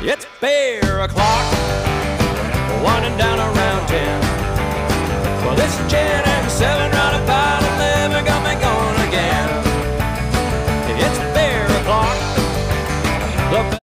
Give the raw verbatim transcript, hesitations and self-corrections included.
It's bear o'clock, winding down around ten. Well, this gin and seven round about eleven got me going again. It's bear o'clock. The